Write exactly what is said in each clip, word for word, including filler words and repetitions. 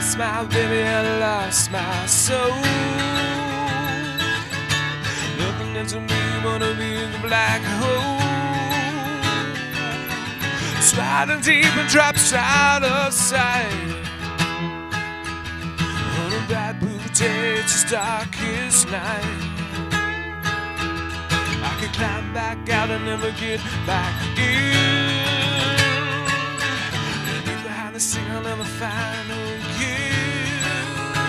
lost my baby, I lost my soul. Nothing else to me but a big black hole. Sliding deep and drops out of sight. On a bright blue day, it's as dark as night. I could climb back out and never get back in. Leave behind the thing I'll never find again.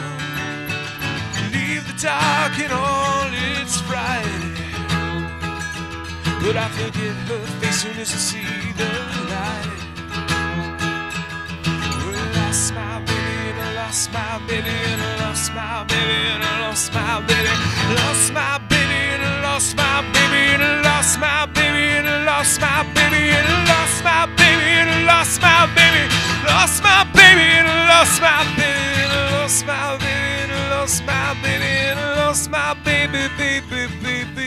Leave the dark in all its fright. But I forget her face soon as I see the light. Well, I lost my baby and I lost my baby and I lost my baby and I lost my baby. Lost my baby and I lost my baby and I lost my baby and I lost my baby and I lost my baby and I lost my baby. Lost my baby and I lost my baby and I lost my baby and I lost my baby and I lost my baby, baby, baby.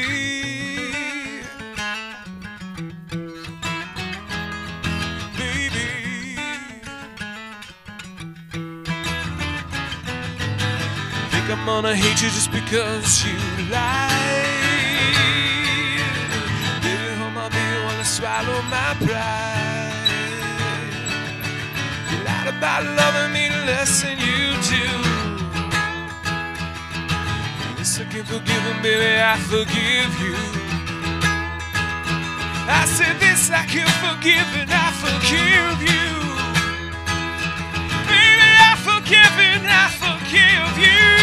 I'm gonna hate you just because you lied. Baby, hold my baby, wanna swallow my pride. You lied about loving me less than you do. Yes, I can forgive him, baby, I forgive you. I said this, I can forgive and I forgive you. Baby, I forgive and I forgive you.